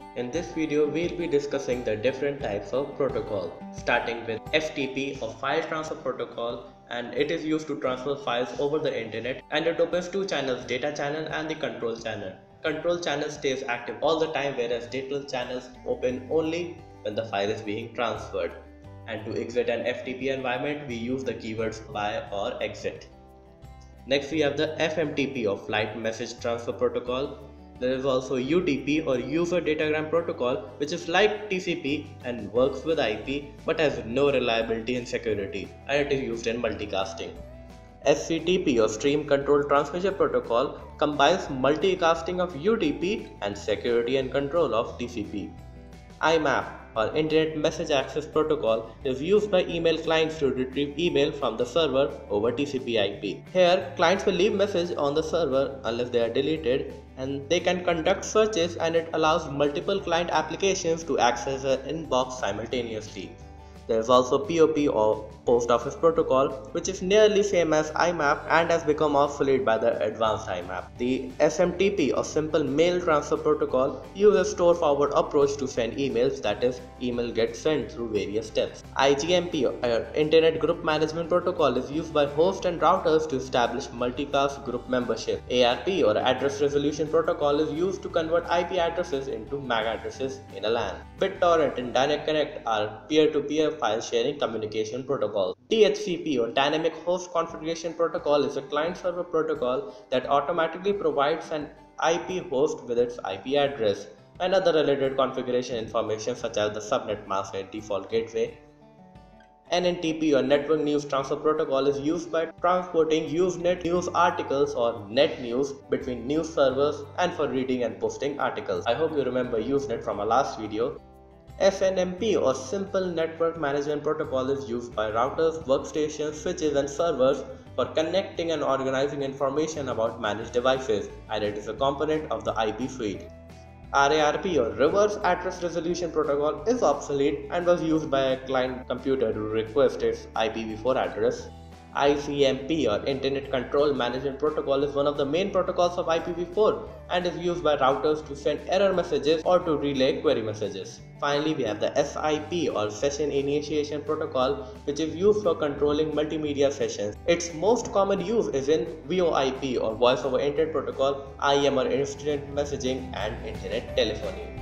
In this video, we'll be discussing the different types of protocol, starting with FTP or File Transfer Protocol, and it is used to transfer files over the internet, and it opens two channels, data channel and the control channel. Control channel stays active all the time, whereas data channels open only when the file is being transferred. And to exit an FTP environment, we use the keywords buy or exit. Next, we have the FMTP or Flight Message Transfer Protocol. There is also UDP or User Datagram Protocol, which is like TCP and works with IP but has no reliability and security, and it is used in multicasting. SCTP or Stream Control Transmission Protocol combines multicasting of UDP and security and control of TCP. IMAP or Internet Message Access Protocol is used by email clients to retrieve email from the server over TCP/IP. Here, clients will leave message on the server unless they are deleted, and they can conduct searches, and it allows multiple client applications to access an inbox simultaneously. There is also POP or Post Office Protocol, which is nearly same as IMAP and has become obsolete by the advanced IMAP. The SMTP or Simple Mail Transfer Protocol uses store forward approach to send emails, that is, email gets sent through various steps. IGMP or Internet Group Management Protocol is used by hosts and routers to establish multicast group membership. ARP or Address Resolution Protocol is used to convert IP addresses into MAC addresses in a LAN. BitTorrent and Direct Connect are peer-to-peer file sharing communication protocols. DHCP or Dynamic Host Configuration Protocol is a client-server protocol that automatically provides an IP host with its IP address and other related configuration information such as the subnet mask and default gateway. NNTP or Network News Transfer Protocol is used by transporting Usenet news articles or net news between news servers and for reading and posting articles. I hope you remember Usenet from our last video. SNMP or Simple Network Management Protocol is used by routers, workstations, switches and servers for connecting and organizing information about managed devices, and it is a component of the IP suite. RARP or Reverse Address Resolution Protocol is obsolete and was used by a client computer to request its IPv4 address. ICMP or Internet Control Management Protocol is one of the main protocols of IPv4 and is used by routers to send error messages or to relay query messages. Finally, we have the SIP or Session Initiation Protocol, which is used for controlling multimedia sessions. Its most common use is in VoIP or Voice over Internet Protocol, IM or Instant Messaging, and Internet Telephony.